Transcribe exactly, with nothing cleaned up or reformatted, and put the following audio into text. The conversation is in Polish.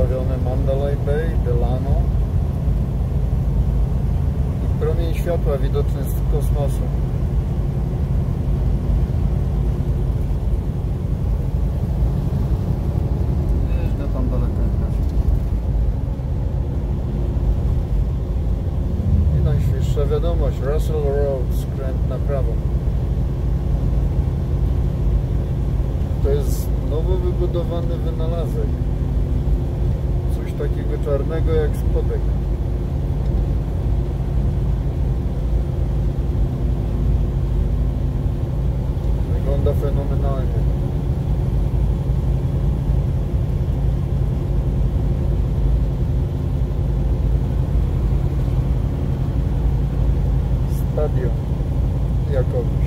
rozbawione Mandalay Bay, Delano i promień światła widoczny z kosmosu. Jeżdżę tam daleko jakaś. I najświeższa wiadomość, Russell Road, skręt na prawo. To jest nowo wybudowany wynalazek. Coś takiego czarnego jak spodek. Wygląda fenomenalnie. Stadion jako